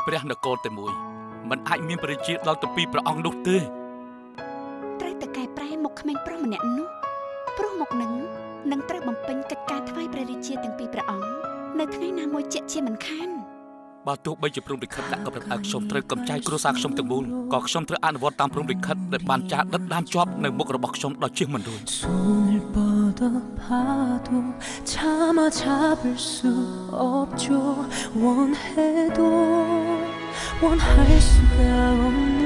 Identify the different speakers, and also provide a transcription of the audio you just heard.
Speaker 1: ព្រះនគរតែមួយមិនអាចមានព្រះរាជាដល់ទៅពីព្រះអង្គនោះទេ
Speaker 2: ត្រូវតែកែប្រែមកក្មេងប្រុសម្នាក់នោះព្រោះមកនឹងត្រូវបំពេញកិច្ចការថ្វាយព្រះរាជាទាំងពីរព្រះអង្គនៅថ្ងៃណាមួយជាក់ជាមិនខាន
Speaker 1: បើទោះបីជាព្រំលិខិតដាក់កម្រិតឲ្យខ្ញុំត្រូវកំចាយគ្រួសារខ្ញុំទាំងមូលក៏ខ្ញុំត្រូវអនុវត្តតាមព្រំលិខិតដែលបានចារដិតដាមជាប់នៅមុខរបស់ខ្ញុំដល់ជិះមិនរួច
Speaker 3: 원할 수가 없는